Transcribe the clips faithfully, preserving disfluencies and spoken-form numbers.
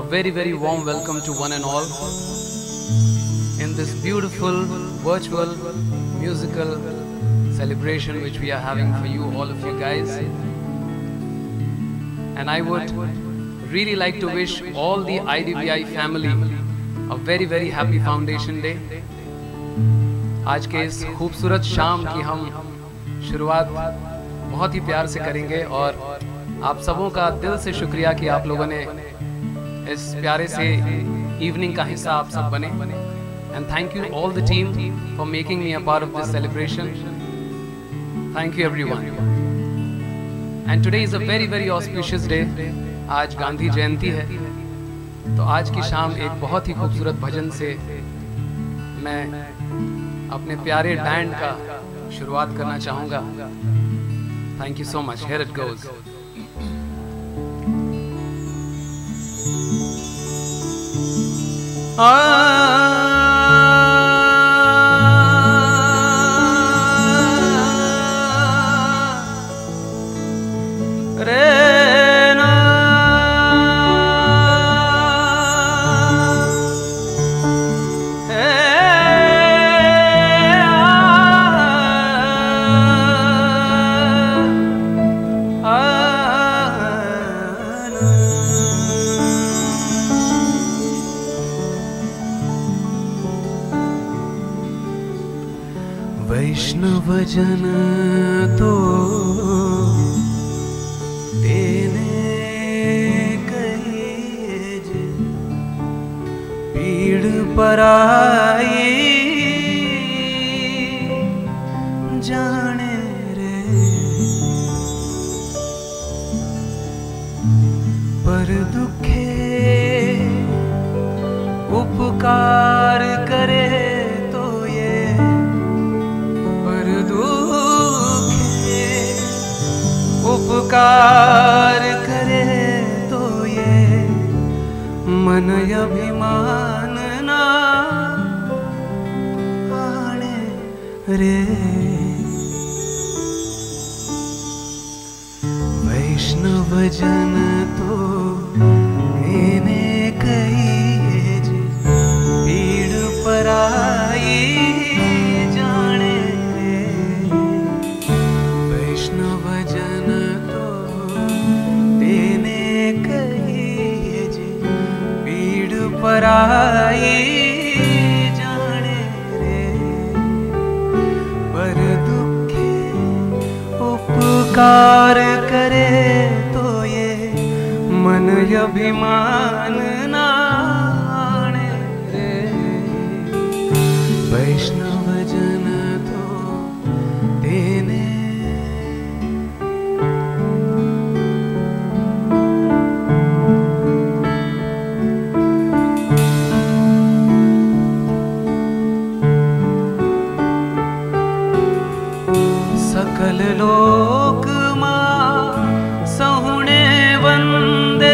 very very warm welcome to one and all in this beautiful virtual musical celebration which we are having for you, all of you guys. And I would really like to wish all the I D B I family a very very happy Foundation Day. आज के इस खूबसूरत शाम की हम शुरुआत बहुत ही प्यार से करेंगे और आप सबों का दिल से शुक्रिया कि आप लोगों ने इस प्यारे से इवनिंग का हिस्सा आप सब बने. And thank you all the team for making me a part of this celebration. Thank you everyone. And today is a very very auspicious day. आज गांधी जयंती है, तो आज की शाम एक बहुत ही खूबसूरत भजन से मैं अपने प्यारे बैंड का शुरुआत करना चाहूँगा. Thank you so much. Here it goes. वैष्णव जन तो तेने कही जे पीड़ पराई जाने रे. पर दुखे उपकार करे उपकार करे तो ये मन अभिमान ना आने रे. वैष्णव जन तो इन्हें कही जे पीड़ पराई जाने रे. वैष्णव जन पराई जाने रे. पर दुखे उपकार करे तो ये मन अभिमान ना आने रे. वैष्णव जन तो तेने सकल लोक मां सहुणे वंदे.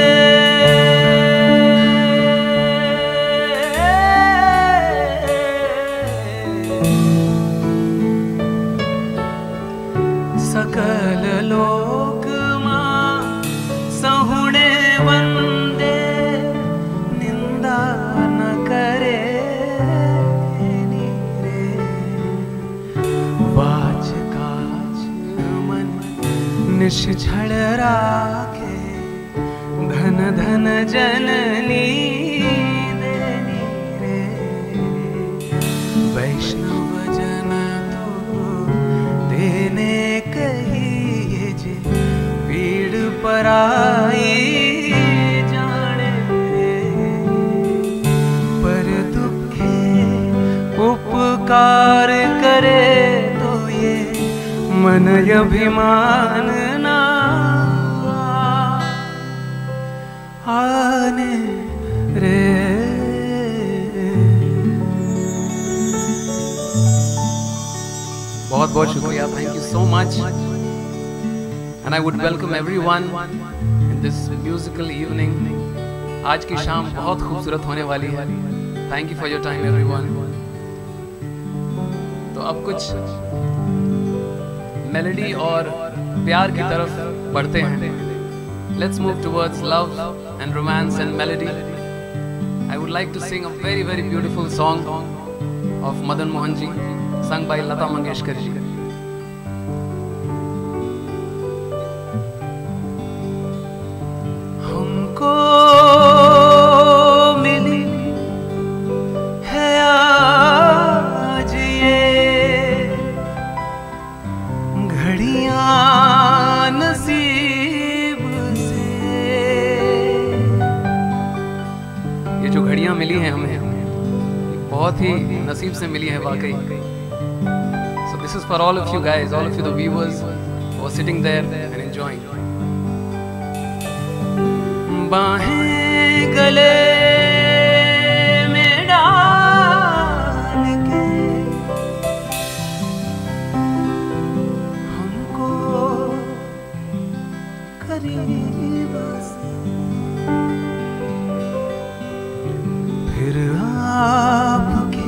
सकल लोक मां सहुणे वंदे. निंदा न करे रे. वाच निश्छल राखे धन धन जननी देनी रे. वैष्णव जन तो तेने कही जे पीड़ पराई जाने रे. पर दुखे उपकार करे तो ये मन अभिमान ना आने रे. बहुत बहुत शुक्रिया. Thank you so much. And I would welcome everyone in this musical evening. आज की शाम बहुत खूबसूरत होने वाली है. Thank you for your time everyone. तो अब कुछ मेलोडी और प्यार की तरफ बढ़ते हैं. Let's move towards love and romance and melody. I would like to sing a very very beautiful song of Madan Mohan ji, sung by Lata Mangeshkar ji. हमको मिली है आज ये घड़ियां नसीब से, ये जो घड़ियां मिली हैं हमें बहुत ही नसीब से मिली है वाकई. So this is for all of you guys, all of you the viewers who are sitting there and enjoying. बाहें गले में डाल के हमको करीब से, फिर आपके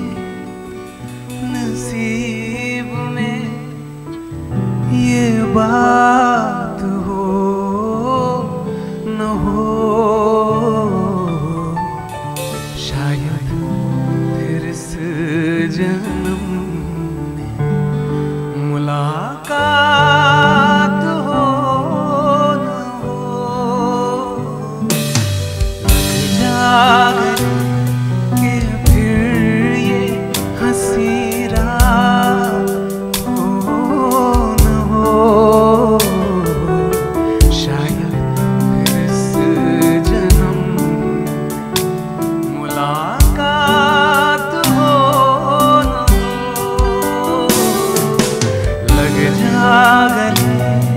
नसीब में ये बात हो न हो, शायद फिर इस जन्म में मुलाकात हो न हो. जाग के फिर ये हंसी रात हो न हो, शायद फिर इस जन्म मुलाकात हो न हो. लग जा गले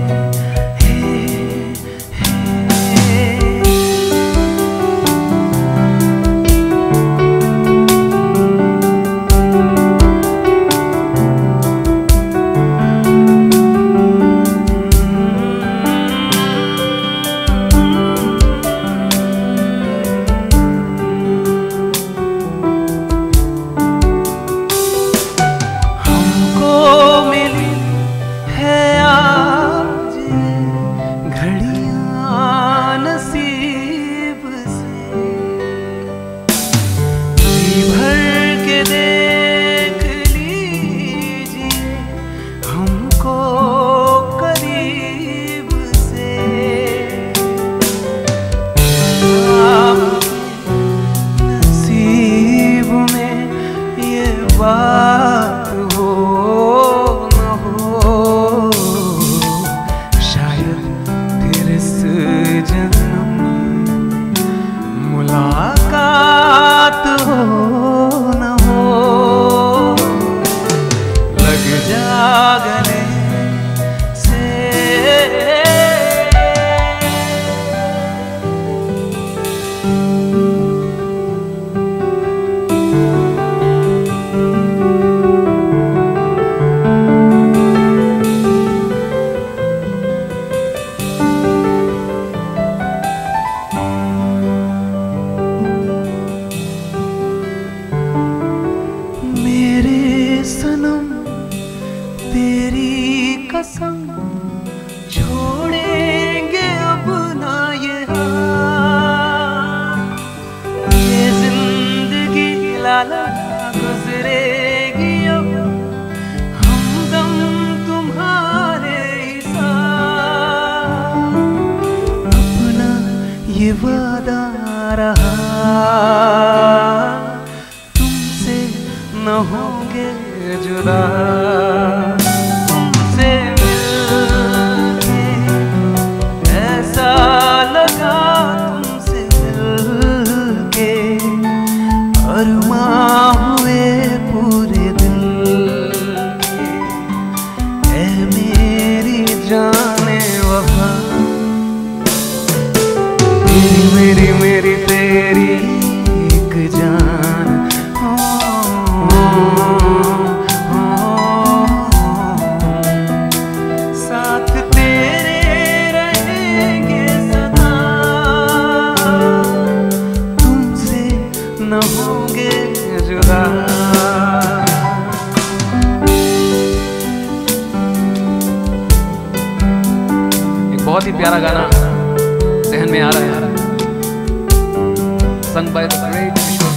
बात हो न हो, शायद फिर इस जन्म मुलाकात हो न हो. लग जा गले से सनम तेरी कसम छोड़ेंगे अब ना ये हाल, ये जिंदगी लाला गुजरेगी अब हमदम तुम्हारे साथ. अपना ये वादा रहा तुमसे न होंगे जुदा, तुमसे मिलके ऐसा लगा, तुमसे मिलके अरमां हुए पूरे दिल के. ऐ मेरी जाने वफा, मेरी मेरी मेरी तेरी एक जान हो, न होंगे जुदा. एक बहुत ही प्यारा गाना जहन में आ रहा है, sung by the great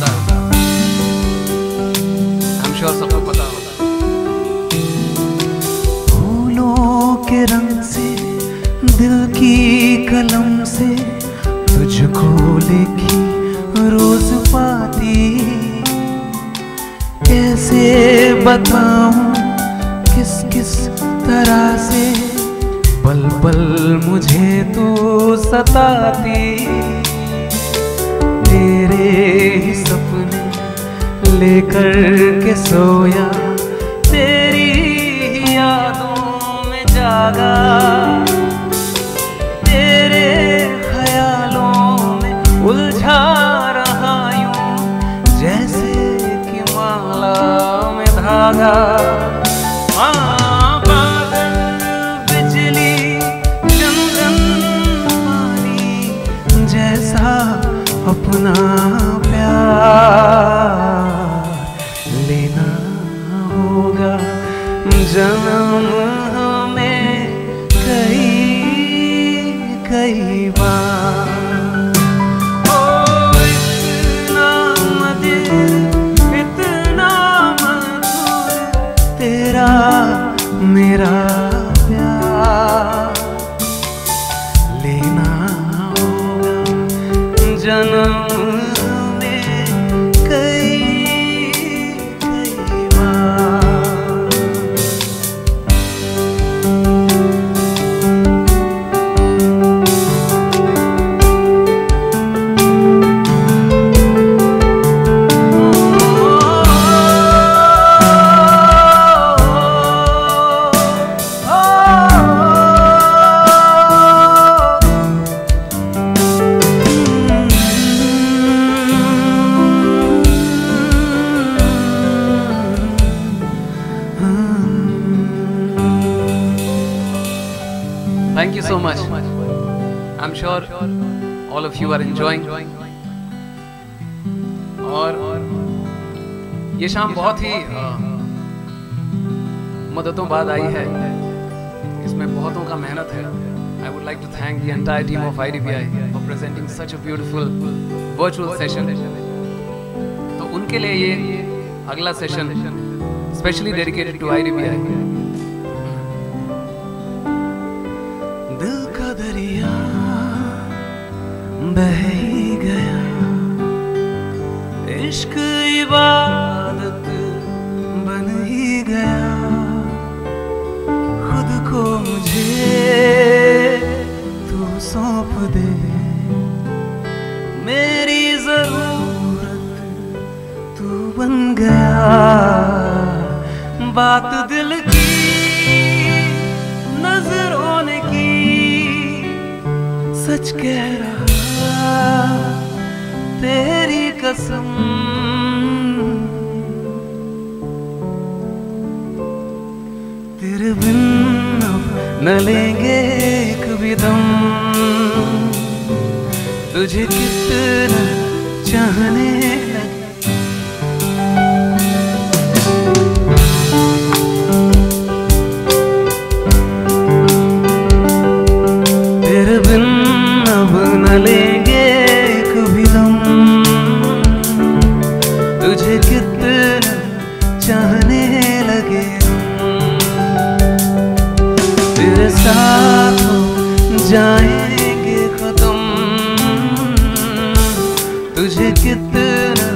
कलम से तुझको लिखी रोज पाती, कैसे बताऊं किस किस तरह से पल पल मुझे तू सताती। तेरे ही सपने लेकर के सोया, तेरी ही यादों में जागा, तेरे ख्यालों में उलझा रहा यूं जैसे कि माला में धागा। हाँ बादल बिजली चंदन पानी जैसा अपना प्यार लेना होगा जन्म हमें कई कई बार। ओ इतना मधुर इतना मधुर तेरा मेरा प्यार लेना होगा जन्म Thank you so much. I'm sure all of you are enjoying. और ये शाम बहुत ही मदतों बाद आई है, इसमें बहुतों का मेहनत है. I would like to thank the entire team of I D B I for presenting such a beautiful virtual session. तो उनके लिए ये अगला session specially dedicated to I D B I. दिल का दरिया बह ही गया, इश्क इबादत बन ही गया, खुद को मुझे तू सौंप दे, मेरी जरूरत तू बन गया। बात दिल की नजरों ने की, सच कह रहा तेरी कसम, तेरे बिन अब न लेंगे एक भी दम, तुझे कितना चाहने लगे। तेरे बिन अब न लेंगे एक भी दम, तुझे कितना चाहने लगे। तेरे साथ हो जाएंगे खत्म, तुझे कितना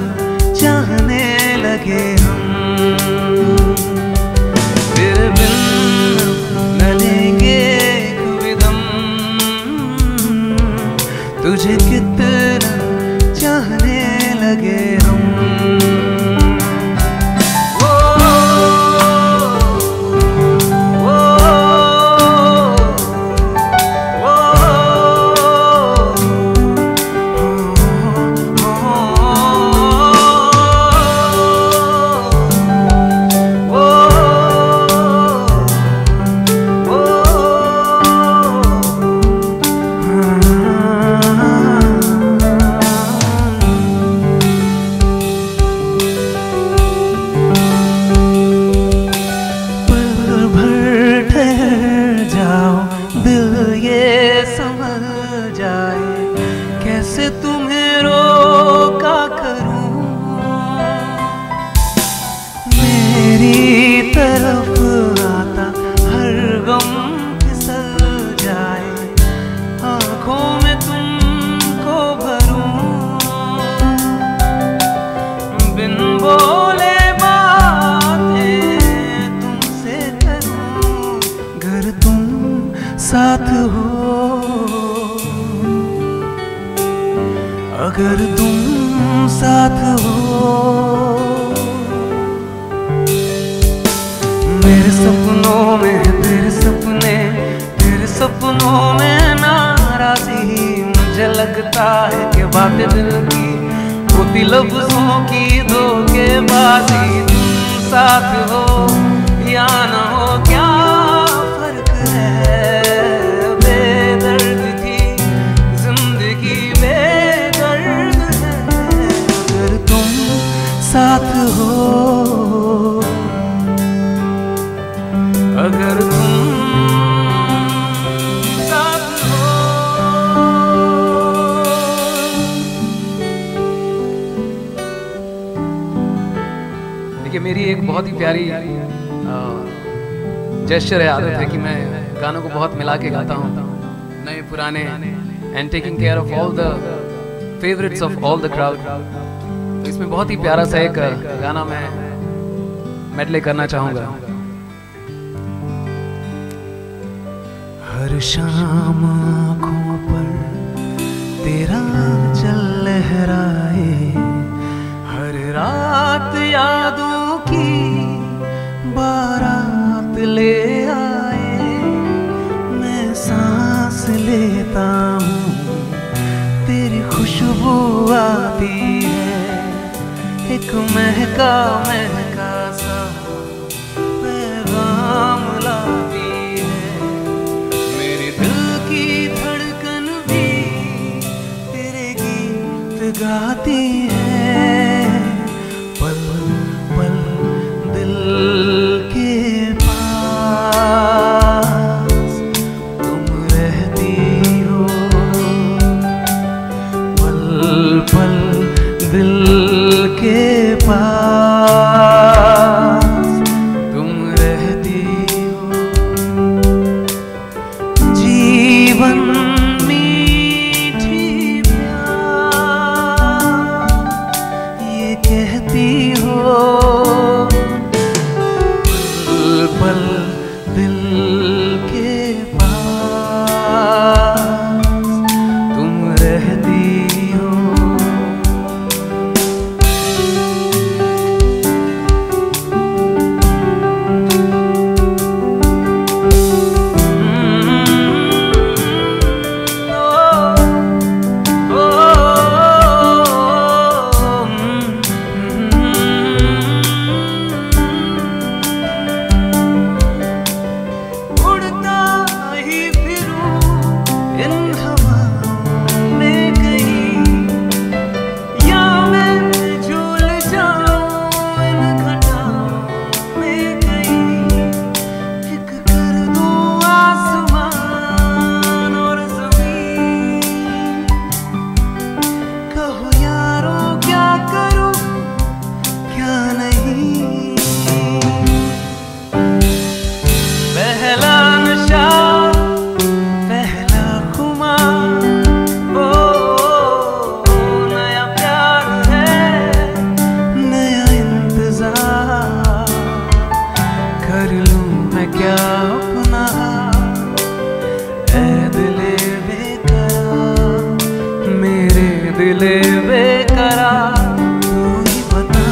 साथ हो, अगर तुम साथ हो। मेरे सपनों में तेरे सपने, तेरे सपनों में नाराज़ी। मुझे लगता है कि बातें दिल की होती लफ्जों की धोखेबाजी। तुम साथ हो या न हो क्या फर्क है, बेदर्द थी जिंदगी बेदर्द है। अगर तुम साथ हो, अगर तुम साथ हो। देखिए मेरी एक बहुत ही प्यारी जेस्चर है, आदत है कि मैं गानों को बहुत मिला के गाता हूँ, नए पुराने, and taking care of all the favourites of all the crowd. तो इसमें बहुत ही प्यारा सा एक गाना मैं मेडले करना चाहूँगा। हर शाम आँखों पर तेरा जल लहराए, हर रात यादों की बारात ले आए। मैं सांस लेता हूँ तेरी खुशबू आती है, एक महका महका सा पैगाम लाती है। मेरे दिल की धड़कन भी तेरे गीत गाती है। पल पल दिल के पास तुम रहती हो, पल पल दिल के पास तुम रहती हो। जीवन मीठी प्यार ये कहती हो, पल पल दिल के पास तुम रहती हो। दिले बेकरार तू ही बता,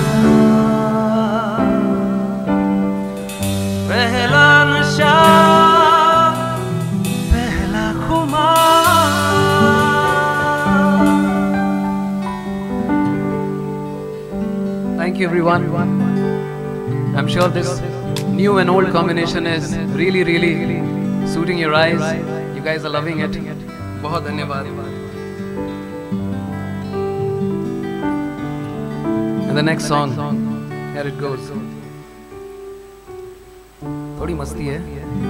पहला नशा पहला खुमार। Thank you everyone. I'm sure this new and old combination is really really suiting your eyes. You guys are loving it. बहुत धन्यवाद. And the next song, here it goes. थोड़ी मस्ती है.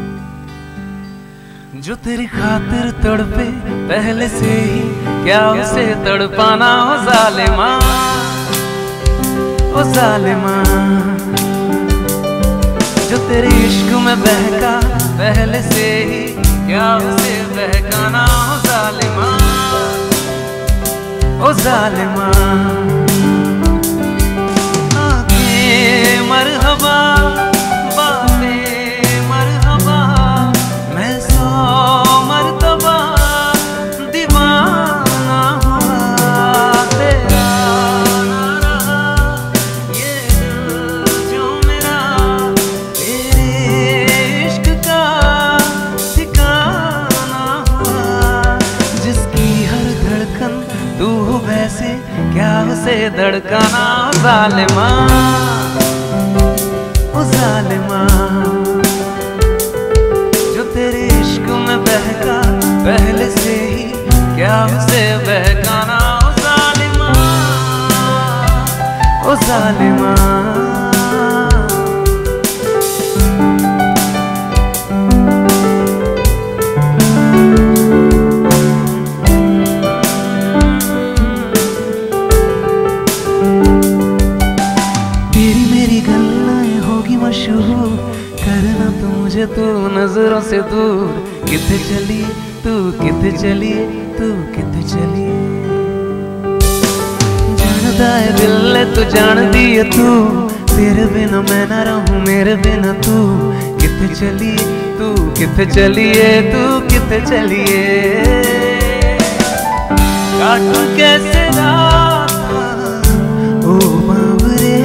जो तेरी खातिर तड़पे पहले से ही क्या उसे तड़पाना हो जालिमा, ओ जालिमा। जो तेरे इश्क में बहका पहले से ही क्या उसे बहकाना हो जालिमा, ओ जालिमा। आंखें मरहबा बातें मरहबा, मैं सौ धड़काना ओ जालिमा, ओ जालिमा, जो तेरे इश्क में बहका पहले से ही क्या उसे बहकाना ओ जालिमा, ओ जालिमा। तेरी मेरी गल्लाएं होगी मशहूर, करना तो मुझे तू नजरों से दूर। किथे चली तू, किथे चली तू, किथे चली, जानदा है दिल है तू जान दी है तू, तेरे बिना मैं ना रहूं मेरे बिना तू। किथे चली तू, किथे चलिए तू, किथे चलिए, काटूं कैसे राता ओ बाबरे,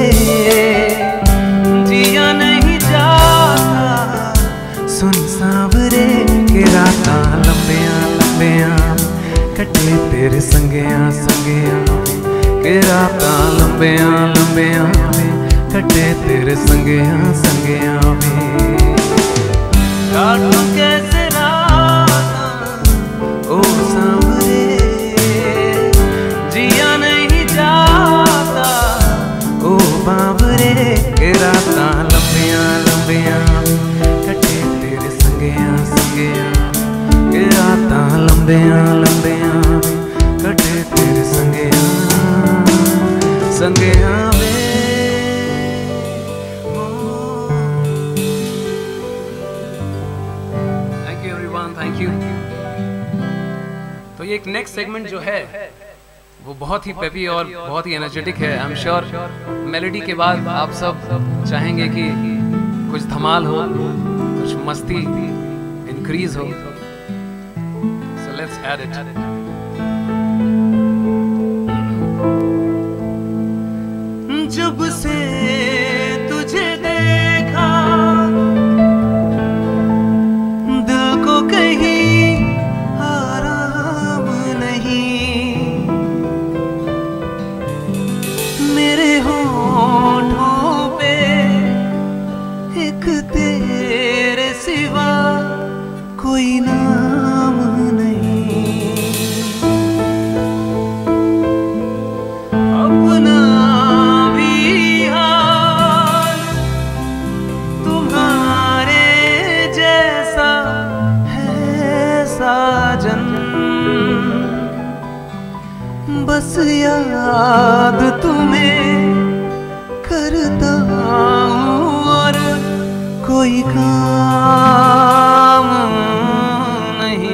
जिया नहीं जाता सुन सांवरे, के राता लंबिया लंबिया कटे तेरे संगिया संगिया, के राता लंबिया लंबिया कटे तेरे संगिया संगिया में। काटूं कैसे राता ओ सांवरे, जिया नहीं जाता ओ बाबरे, के राता लंबिया लंबिया कटे तेरे संगिया संगिया, के राता लंबिया लंबिया कटे तेरे संगिया संगिया में। Thank you everyone, thank you. तो ये एक नेक्स्ट सेगमेंट जो है वो बहुत ही पेपी और बहुत ही एनर्जेटिक है। आई एम श्योर मेलोडी के बाद आप सब चाहेंगे कि कुछ धमाल हो, कुछ मस्ती इंक्रीज हो। So let's add it. जब से तुझे देखा दिल को कहीं आराम नहीं, मेरे होठों पे एक तेरे सिवा कोई नाम नहीं, अपना भी हाल तुम्हारे जैसा है साजन, बस याद तुम्हें करता हूँ और कोई काम नहीं।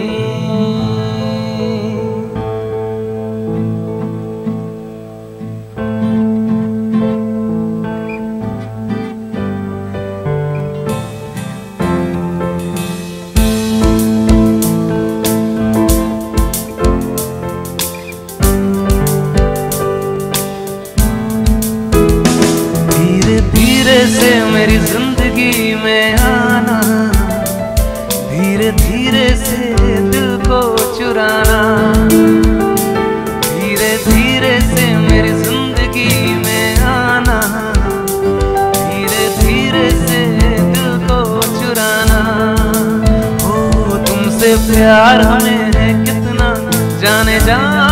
धीरे धीरे से मेरी जिंदगी में आना, धीरे धीरे से दिल को चुराना, धीरे धीरे से मेरी जिंदगी में आना, धीरे धीरे से दिल को चुराना। हो तुमसे प्यार हमें है कितना जाने जाना,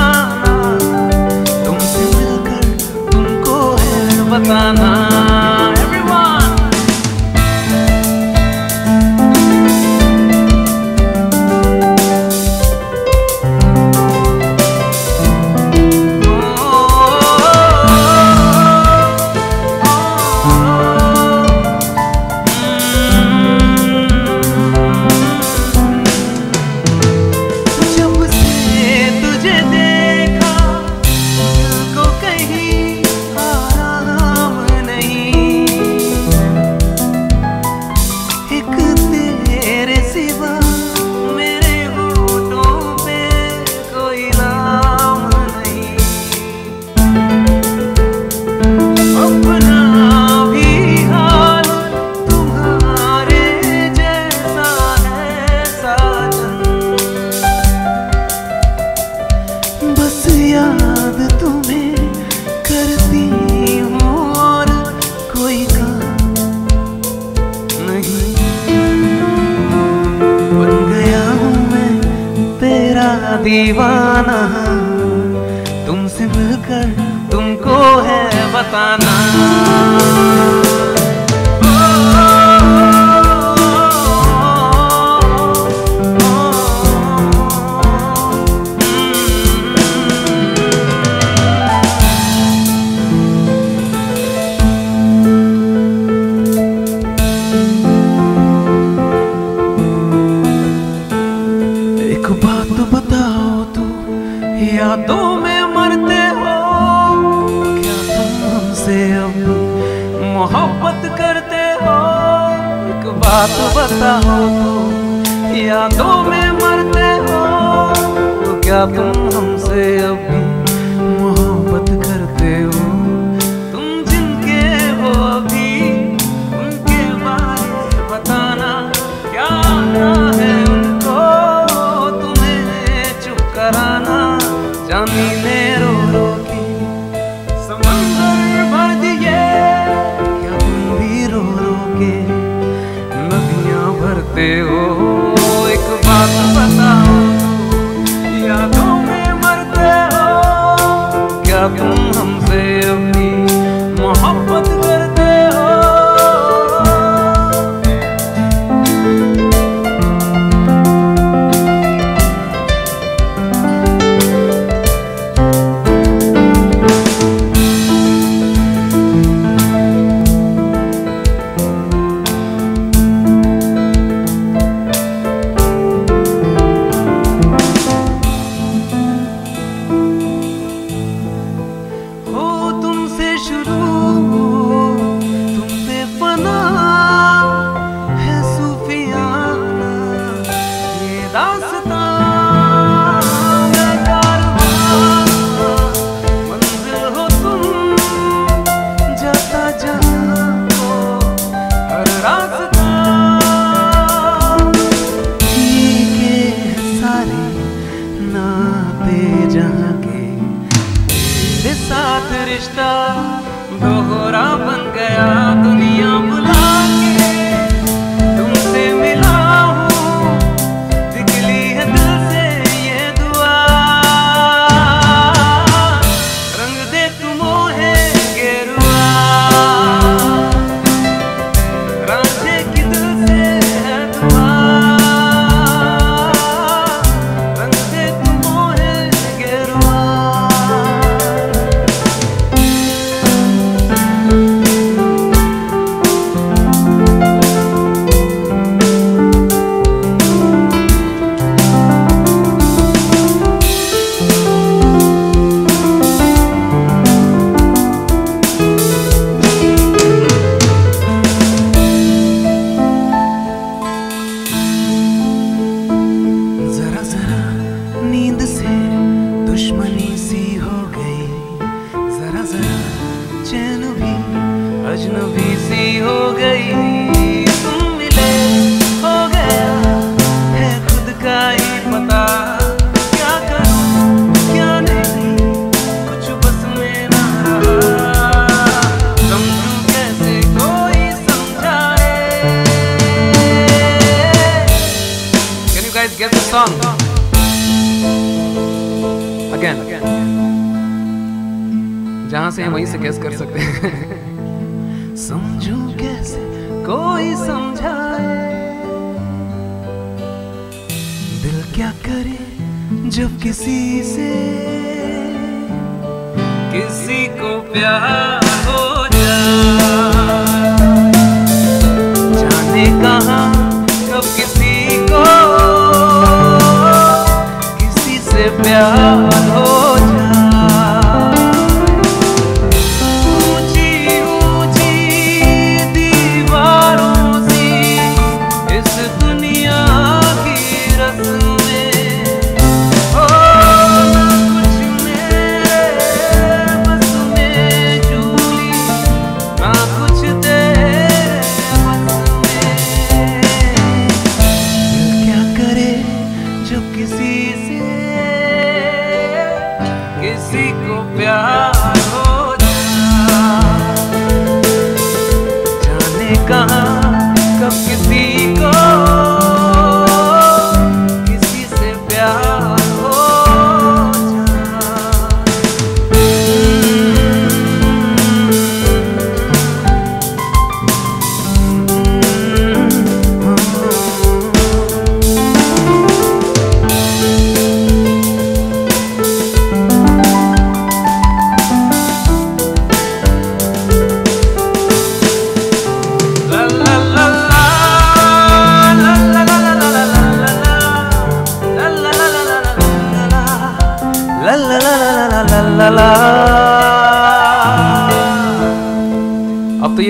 तुमसे मिलकर तुमको है बताना। दीवाना, तुमसे मिलकर तुमको है बताना। एक बात बताओ तो, यादों में मरते हो क्या तुम हमसे अब मोहब्बत करते हो? एक बात बताओ तो, यादों में मरते हो क्या तुम हमसे अब मोहब्बत करते हो? तुम जिनके हो अभी उनके बारे बताना, क्या है उनको कराना। जानी ने रो रो के समंदर भर दिए, क्या तुम भी रो रो के नदियां भरते हो? एक बात बताओ तो, यादों में मरते हो क्या तुम हमसे अपनी मोहब्बत करते हो? साथ रिश्ता दोहरा बन गया, दुनिया बुला के तुमसे मिला हूँ, निकली है दिल से ये दुआ। रंग दे तुम है गेरुआ, रांझे की दिल से है दुआ। रंग दे तुम है गेरुआ। दुश्मनी सी हो गई, जरा जरा चैन भी अजनबी सी हो गई। तुम मिले हो गया है खुद का ही पता, क्या करूं क्या नहीं कुछ बस में ना रहा। समझूं कैसे कोई समझाए। Can you guys get the song? Again. जहां से हम वहीं से कैसे कर सकते हैं। समझूं कैसे कोई समझाए, दिल क्या करे जब किसी से किसी को प्यार हो जाए। जाने कहां कब किसी को किसी से प्यार हो जाए। ऊंची ऊंची दीवारों सी इस दुनिया की रस्में, हो ना कुछ मेरे बस में झूली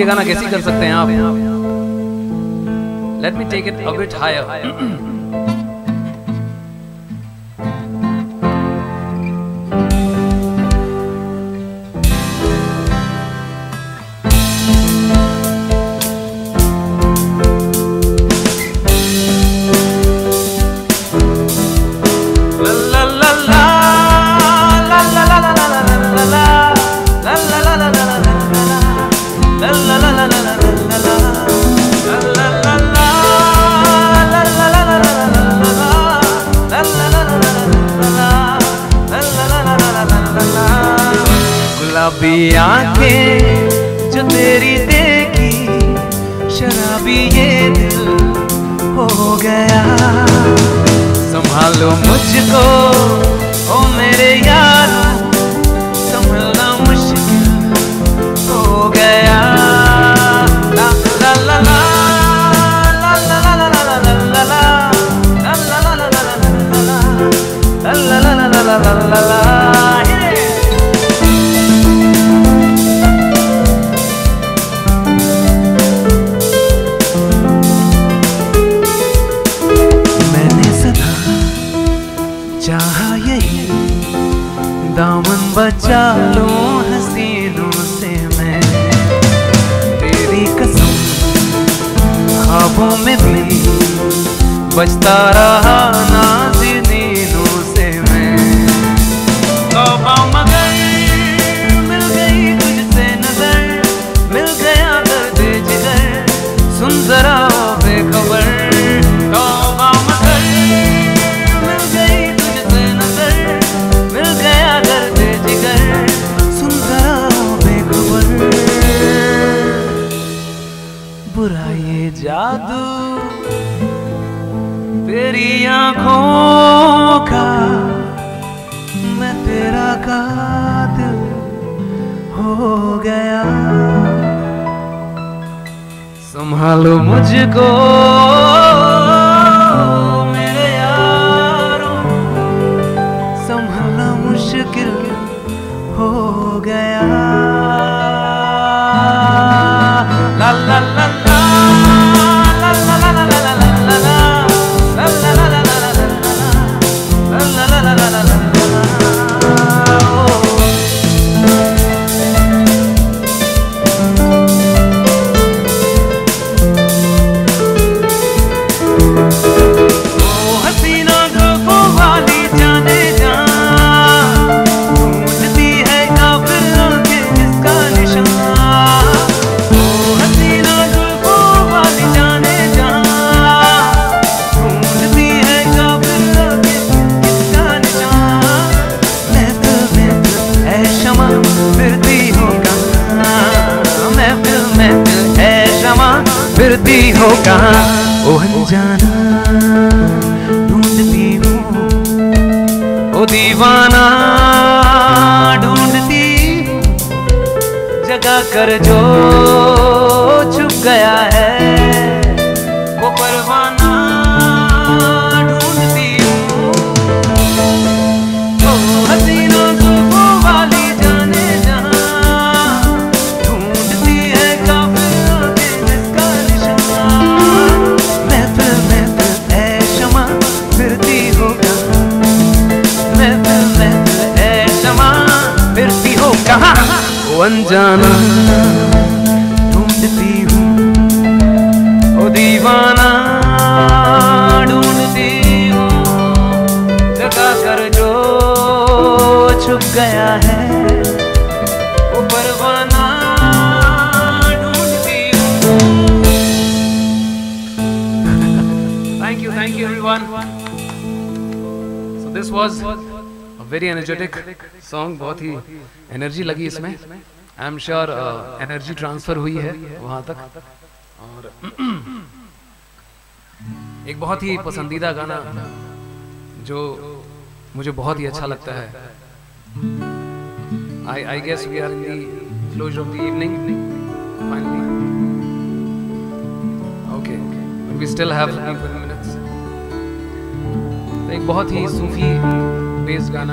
ये गाना कैसे कर सकते हैं आप? Let me take it a bit higher. गुलाबी आंखें जो तेरी देखी, शराबी ये दिल हो गया। संभालो मुझको ओ मेरे यारो, संभलना मुश्किल हो गया। ला ला ला ला ला ला ला ला ला ला ला ला ला ला ला ला ला। चाहा यही दामन बचा लूं हसीनों से मैं, तेरी कसम ख्वाबों में भी बचता रहा नाज़नीनों से मैं। तौबा मगर मिल गई तुझसे नजर, मिल गया दर्द जिगर, सुन जरा बेखबर। तौबा मगर मिल गई बुरा ये जादू तेरी आंखों का, मैं तेरा कातिल हो गया। संभालो मुझको मेरे यारों, संभालना मुश्किल हो गया। ला ला ला फिरती हो कहाँ ओ अनजाना, ढूंढती हूँ ओ दीवाना, ढूंढती जगह कर जो छुप गया है वो परवाना। ढूंढती हूँ ओ हसीनों जुल्फों वाली जाने जहाँ, ढूंढती है काफिर कहाँ ओ अनजाना, ढूंढती हूँ ओ दीवाना, ढूंढती हूँ जगह कर जो छुप गया है वो परवाना। ढूंढती हूँ। Thank you, thank you everyone. So this was very energetic song, बहुत ही एनर्जी लगी इसमें। I am sure energy transfer हुई है वहाँ तक। और एक बहुत ही पसंदीदा गाना जो मुझे बहुत ही अच्छा लगता है। I I guess we are in the closure of the evening finally. Okay, we still have fifteen minutes. एक बहुत ही सूफी बेस गाना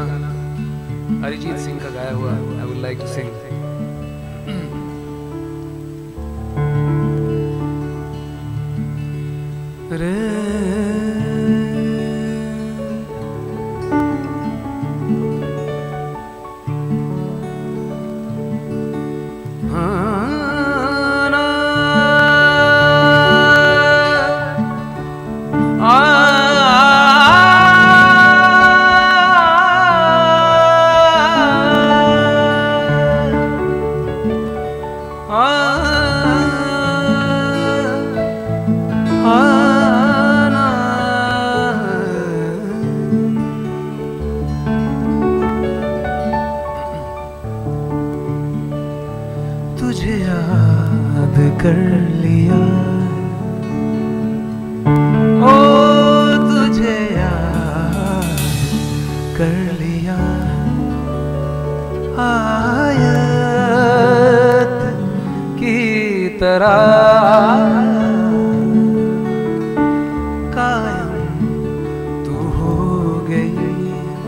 अरिजीत सिंह का गाया हुआ I would like to sing. रे तुझे याद कर लिया, ओ तुझे याद कर लिया, आयत की तरह कायम तू हो गई,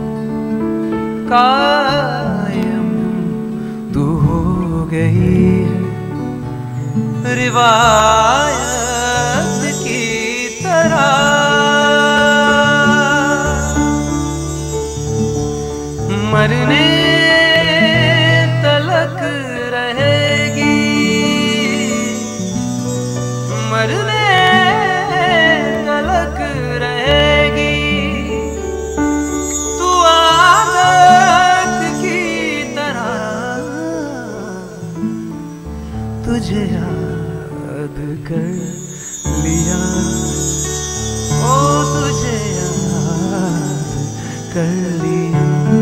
कायम तू हो गई, रिवायत की तरह मरने तलक रहेगी, मरने तलक रहेगी, तू आदत की तरह तुझे याद कर लिया, ओ तुझे याद कर लिया,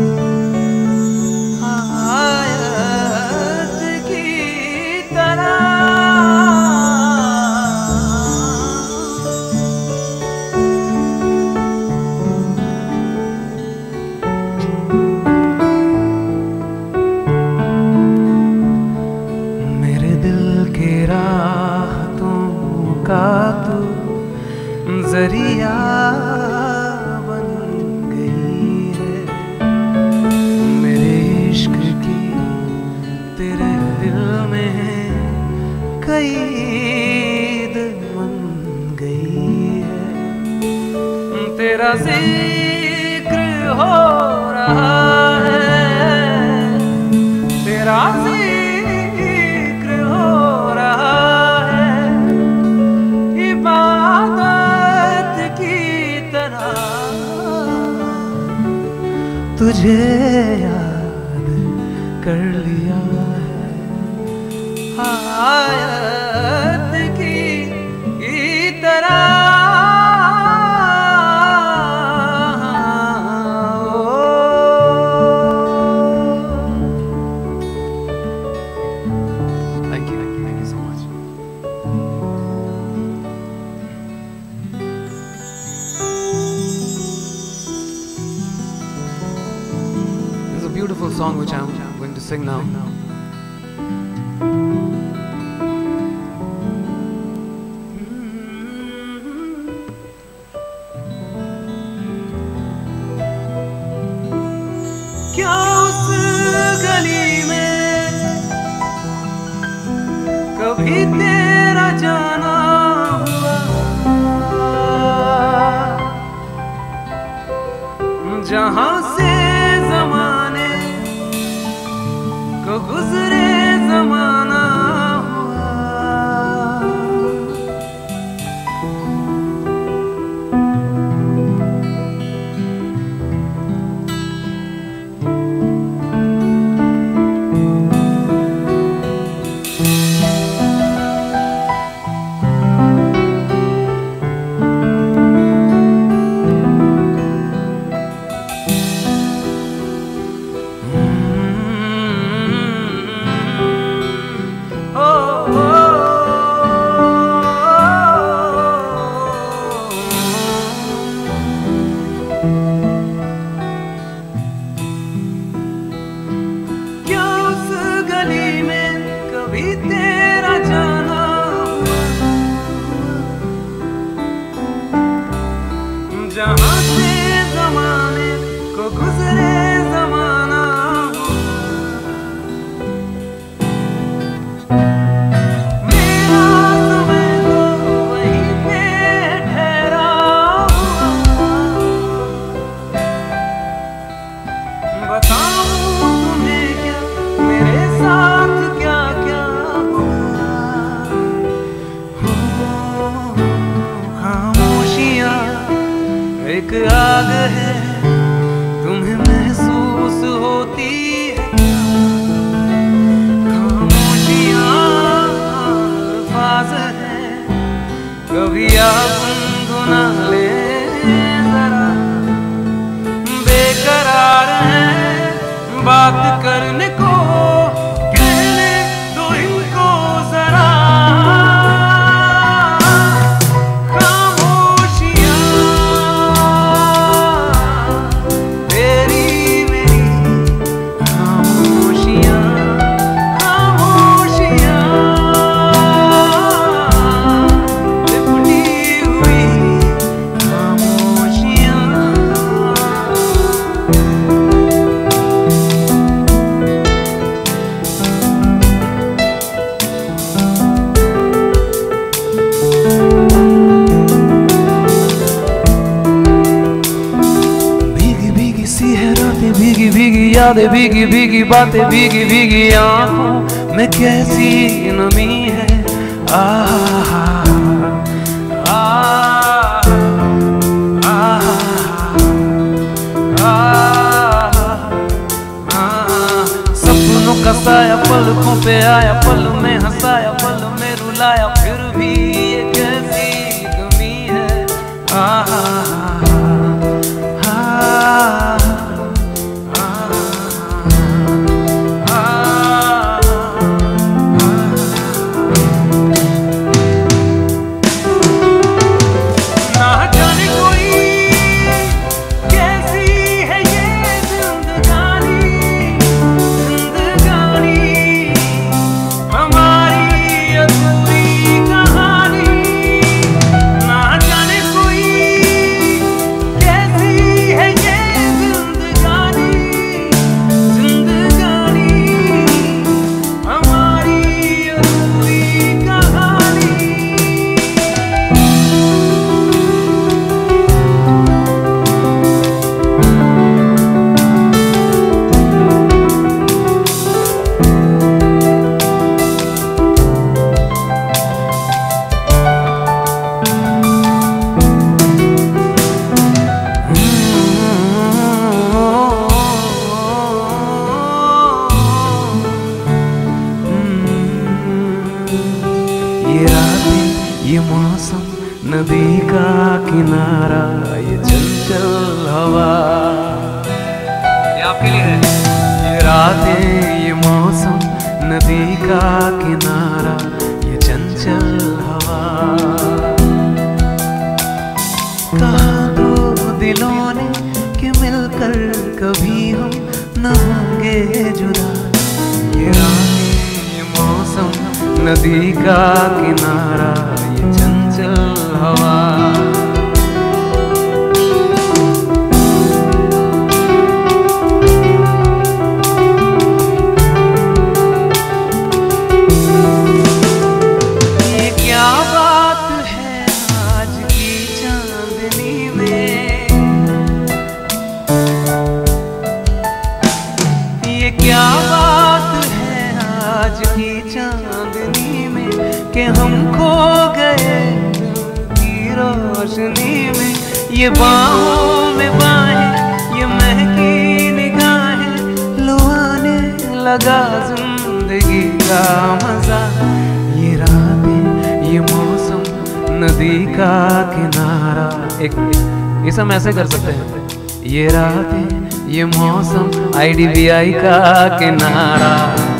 आयत की तरह। मेरे दिल के राहतों का तू जरिया बन गई है, मेरे इश्क की तेरे दिल में कैद बन गई है, तेरा जिक्र हो रहा है, तेरा जिक्र हो रहा है, इबादत की तरह तुझे याद कर लिया है, आयत की तरह। Thank you, thank you so much. This is a beautiful song which I'm going to sing now. क्या उस गली में कभी तेरा जाना हुआ, जहां से जमाने को गुजरे जमाना हुआ, जहां से जमाने को गुजरे जमाना मेरा समय तो वहीं पे ठहरा। एक आग है तुम्हें महसूस होती है खामोशियां अल्फाज है कभी आप गुना ले जरा बेकरार है बात करने को कहने दो इनको जरा भीगी भीगी यादें भीगी भीगी बातें भीगी भीगी आंखों में कैसी नमी है आ आ आ सपनों का साया पलकों पे आया पल में हंसाया पल में रुलाया फिर भी ये कैसी कमी है आ ये रातें ये मौसम नदी का किनारा ये चंचल हवा ये आपके लिए है। ये रातें ये मौसम नदी का किनारा ये चंचल हवा कहा दो दिलों ने कि मिलकर कभी हम न होंगे जुदा। ये रातें ये मौसम नदी का किनारा ये चंचल हवा ये क्या बात है आज की चांदनी में ये क्या बात है आज की चांदनी में कि हम खो गए की रोशनी में। ये बाहों में बाहें ये महकी निगाहें लो आने लगा जिंदगी का मजा। ये रातें ये मौसम नदी का किनारा एक इसे हम ऐसे कर सकते हैं। ये रातें ये मौसम आई डी बी आई का किनारा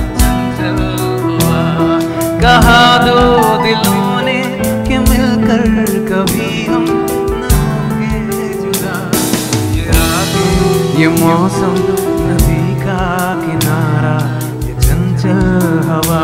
कहा दो दिलों ने कि मिलकर कभी हम न होंगे जुदा। ये रातें ये मौसम नदी का किनारा ये चंचल हवा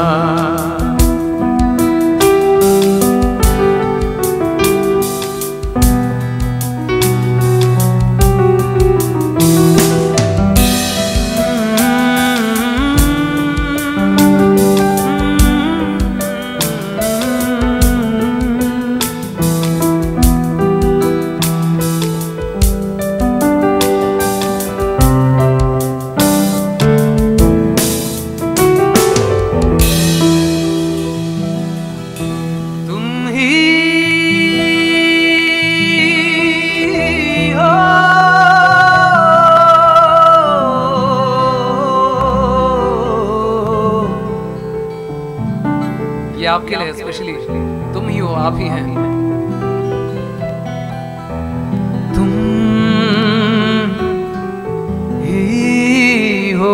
आपके लिए स्पेशली, तुम ही हो, आप ही हैं। तुम ही हो,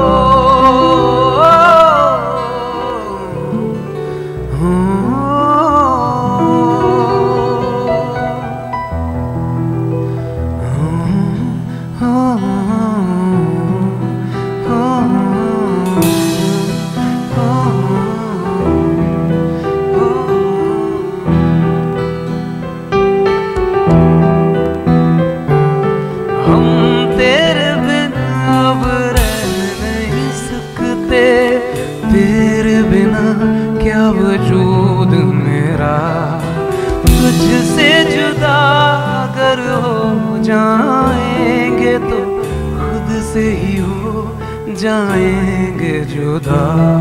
तेरे बिना क्या वजूद मेरा, तुझसे जुदा अगर हो जाएंगे तो खुद से ही हो जाएंगे जुदा।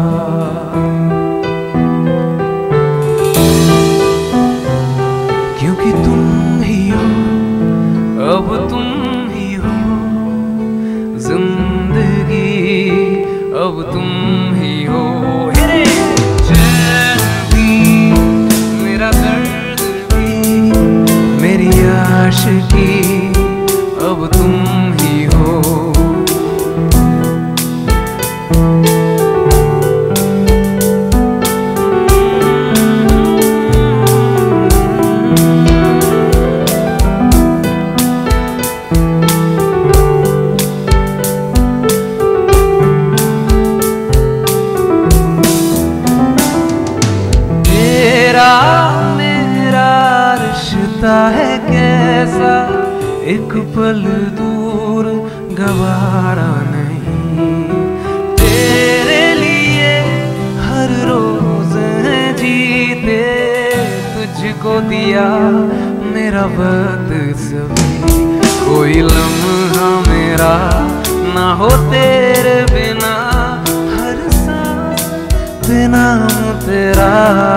क्योंकि तुम ही हो, अब तुम ही हो जिंदगी, अब तुम ही हो। चैन भी, मेरा दर्द भी, मेरी आशिकी, अब तुम ही हो। मेरा रिश्ता है कैसा, एक पल दूर गवारा नहीं। तेरे लिए हर रोज है जीते, तुझको दिया मेरा वक्त सभी। कोई लम्हा मेरा ना हो तेरे बिना, हर सांस बिना तेरा।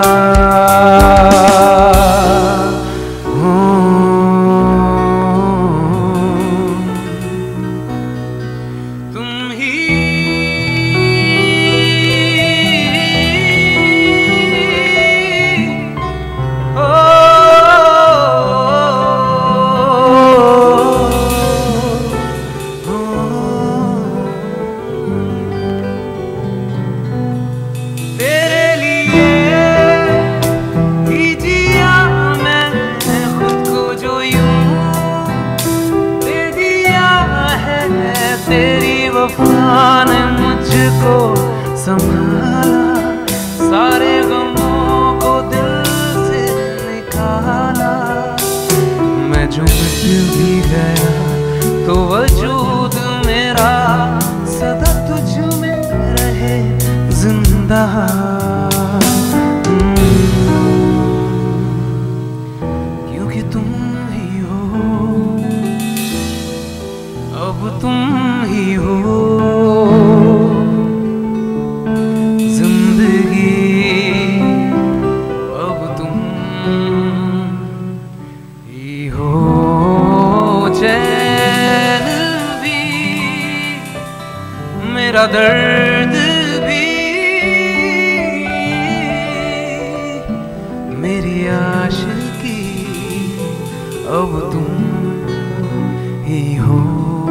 तेरी वफा ने मुझको संभाला, सारे गमों को दिल से निकाला। मैं जो मिट भी गया तो वजूद मेरा सदा तुझ में रहे जिंदा। क्योंकि तुम ही हो, अब तुम ही हो जिंदगी, अब तुम ही हो। चैन भी, मेरा दर्द भी, मेरी आशिकी, अब तुम ही हो।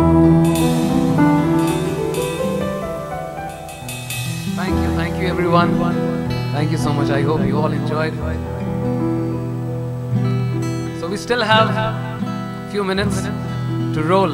Thank you, thank you everyone. Thank you so much. I hope you all enjoyed. So we still have a few minutes to roll.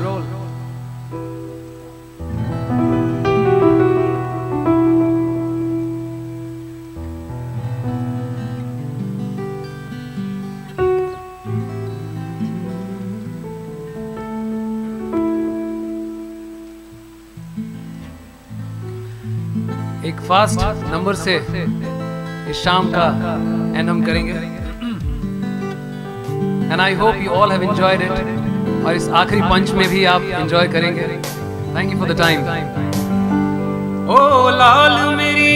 एक फास्ट नंबर से इस शाम का एंड हम करेंगे, and I hope you all have enjoyed it, और इस आखिरी पंच में भी आप एंजॉय करेंगे। Thank you for the time. ओ लाल मेरी,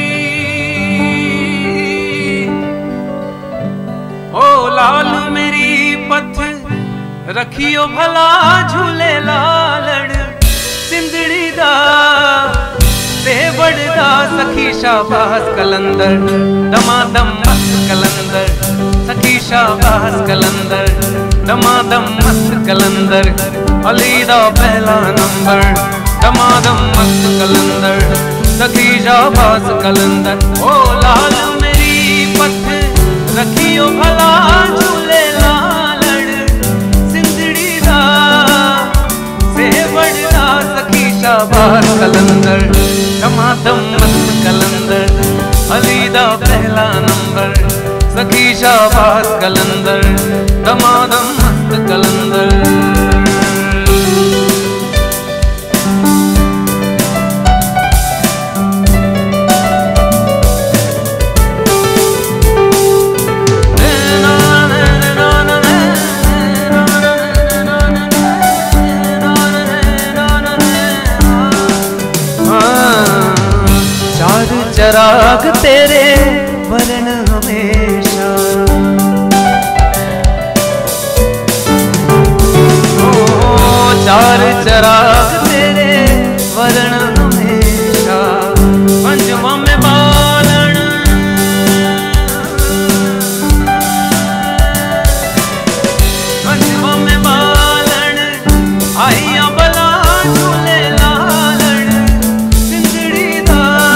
ओ लाल मेरी पथ रखियो भला झूले लालड़ सिंधड़ी दा, से बड़दा सखी शाबाश कलंदर दमादम मस्त कलंदर सखी शाबाश कलंदर दमादम मस्त कलंदर अली दा पहला नंबर दमादम मस्त कलंदर सखी शाबाश कलंदर ओ लाल मेरी पथ रखियो भला झूले लालड़ सिंधड़ी दा से बड़दा सखी शाबाश कलंदर दमादम मस्त कलंदर अली दा पहला नंबर सखी शाबाश कलंदर दमादम मस्त कलंदर चराग तेरे वरण हमेशा ओ चार चराग तेरे वरण हमेशा पंजवा में बालन पंजवा में बालन आइया बला झूले लालन सिंधड़ी दा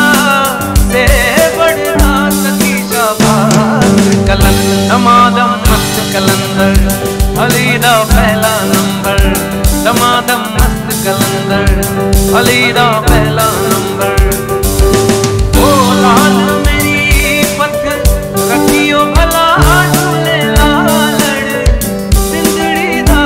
दमादम मस्त कलंदर अली दा पहला नंबर दमादम मस्त कलंदर अली दा पहला नंबर ओ लाल मेरी पथ रखियो भला झूले लालड़ सिंधड़ी दा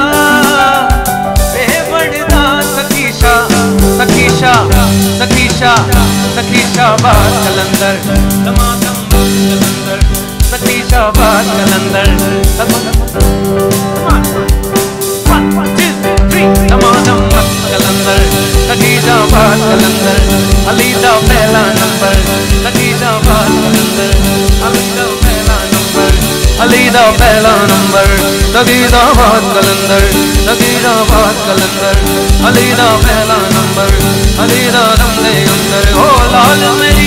बेवड़दा सखीशा सखीशा सखीशा सखीशा बात कलंदर दमादम मस्त कलंदर सखी शाबाश कलंदर दमादम मस्त कलंदर सखी शाबाश कलंदर अली दा पहला नंबर सखी शाबाश कलंदर अली दा पहला नंबर अली दा पहला नंबर सखी शाबाश कलंदर सखी शाबाश कलंदर अली दा पहला नंबर अली दा दम दे अंदर ओ लाल मेरी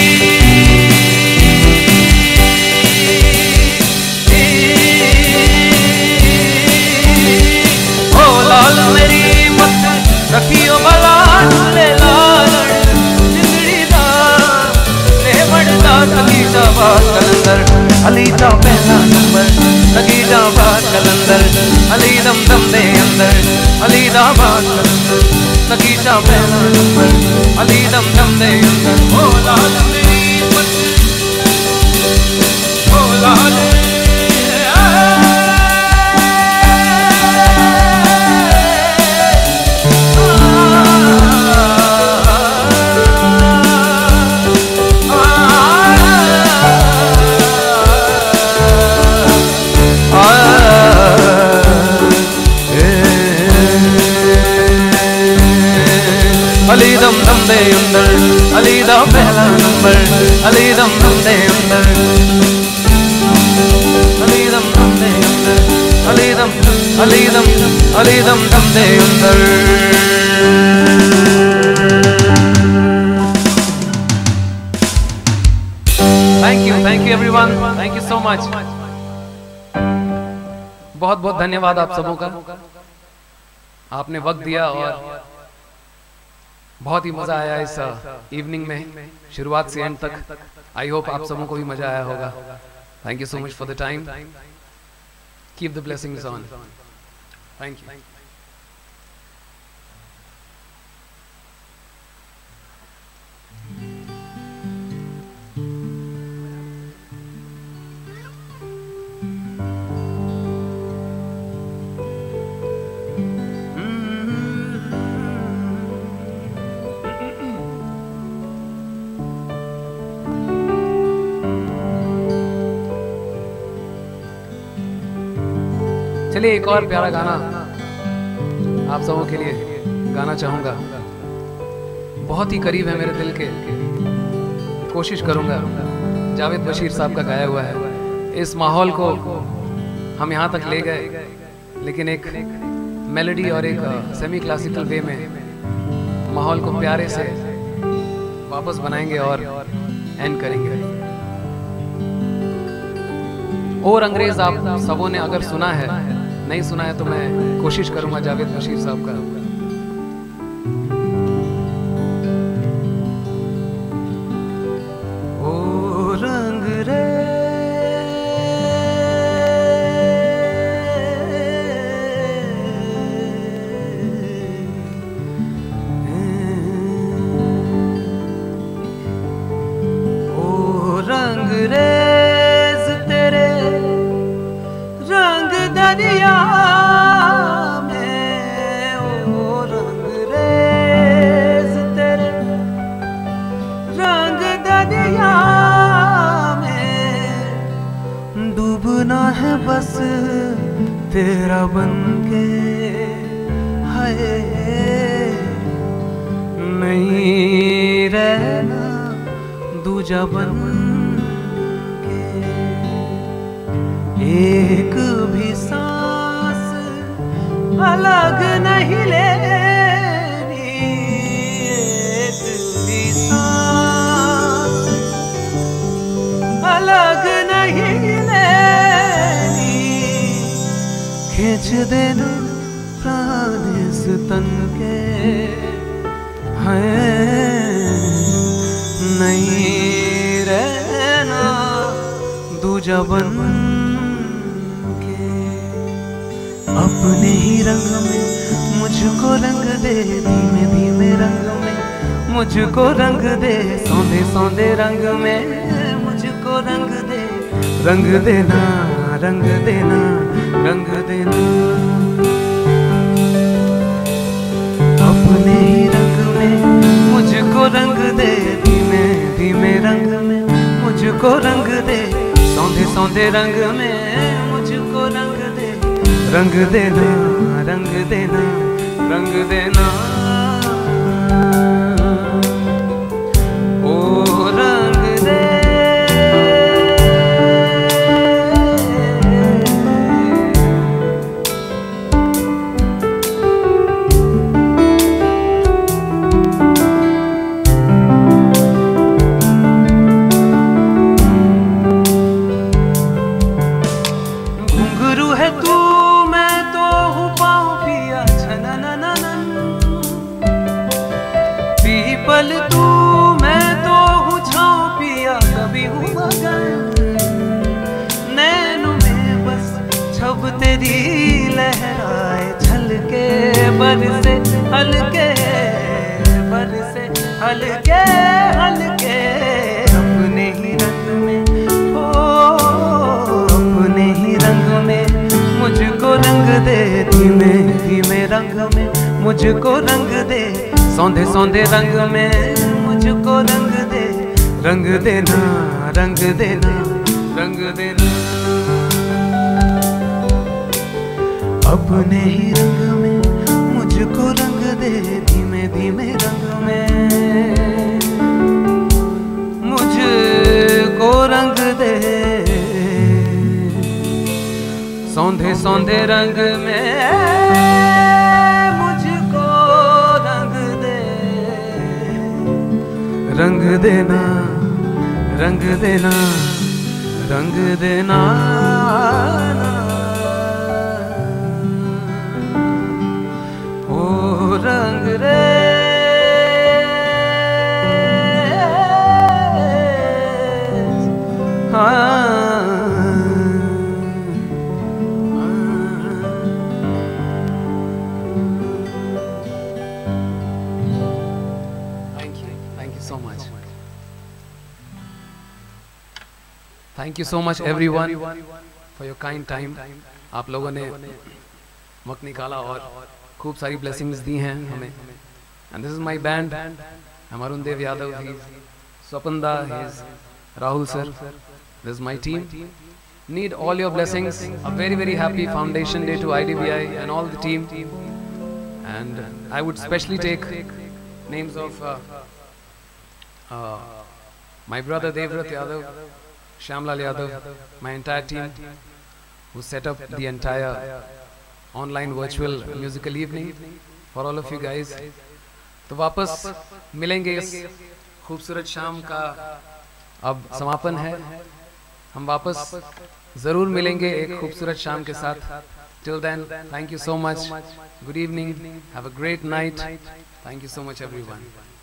लाल मेरी मत रखियो भला झूले लालड़ सिंधड़ी दा से बड़दा सखी शाबाश कलंदर अली दा पहला नंबर सखी शाबाश कलंदर अली दम दम दे अंदर अली दा बात कलंदर सखी शा पहला नंबर अली दम दम दे अंदर ओ लाल मेरी मत ओ लाल अली दम दम दे अंदर अली दा पहला नंबर अली दम दम दे अंदर अली दम दम दे अंदर अली दम अली दम अली दम दम दे अंदर thank you thank you everyone thank you so much बहुत बहुत धन्यवाद आप सबों का आपने वक्त दिया और बहुत ही मजा आया इस इवनिंग में शुरुआत से एंड तक आई होप आप सबों को भी मजा आया होगा thank you so much for the time keep the blessings on thank you चलिए एक और प्यारा गाना आप सबों के लिए गाना चाहूंगा, बहुत ही करीब है मेरे दिल के, कोशिश करूंगा। जावेद बशीर साहब का गाया हुआ है। इस माहौल को हम यहाँ तक ले गए, लेकिन एक मेलोडी और एक सेमी क्लासिकल वे में माहौल को प्यारे से वापस बनाएंगे और एंड करेंगे। और अंग्रेज आप सबों ने अगर सुना है, नहीं सुना है तो मैं कोशिश करूंगा जावेद बशीर साहब का। ओ रंग रे ओ रंग रेज तेरे रंग दरिया में, ओ रंग रेज तेरे रंग दरिया में, डूबना है बस तेरा बनके, हाय नहीं रहना दूजा बन के, एक भी सांस अलग नहीं लेनी, एक भी सांस अलग नहीं लेनी, खींच देना प्राण इस तन के, है नहीं रहना दूजा बन के, अपने ही रंग में मुझको रंग दे, धीमे धीमे रंग में मुझको रंग दे, सौंदे सौंदे रंग में मुझको रंग दे, रंग देना रंग देना रंग देना, अपने ही रंग में मुझको रंग दे, धीमे धीमे रंग में मुझको रंग दे, सौंदे सौंदे रंग में मुझको रंग दे, रंग देना रंग देना रंग देना, ओ रंग दे। घुंघरू है तू मैं तो हूँ पाँव पिया छननननन, पीपल तू मैं तो हूँ छाँव पिया कभी हूँ मगन, नैन में बस छब तेरी लहराए छलके, बरसे हल्के बरसे हल्के हल्के, अपने ही रंग में ओ अपने ही रंग में मुझको रंग दे, धीमे धीमे रंग में मुझको रंग दे, सौंदे सौंदे रंग में मुझको रंग दे, रंग देना रंग देना रंग देना, अपने ही रंग में मुझको रंग दे, धीमे धीमे रंग में मुझको रंग दे, सौंदे सौंदे रंग में मुझको रंग दे, रंग देना रंग देना रंग देना, ओ रंग रे हाँ। Thank you so much everyone for your kind time. आप लोगों ने वक्त निकाला और खूब सारी ब्लेसिंग्स दी हैं हमें। And this is my band, Arun Dev Yadav, Swapan da, Rahul sir, this is my team. Need all your blessings. A very very happy Foundation Day to I D B I and all the team. And I would specially take names of uh, uh, my brother Devrat Yadav, Shamlal Yadav, my entire team who set up the entire online virtual musical evening for all of you guys. तो वापस मिलेंगे इस खूबसूरत शाम का अब समापन है। हम वापस ज़रूर मिलेंगे एक खूबसूरत शाम के साथ। Till then, thank you so much, good evening, have a great night, thank you so much everyone.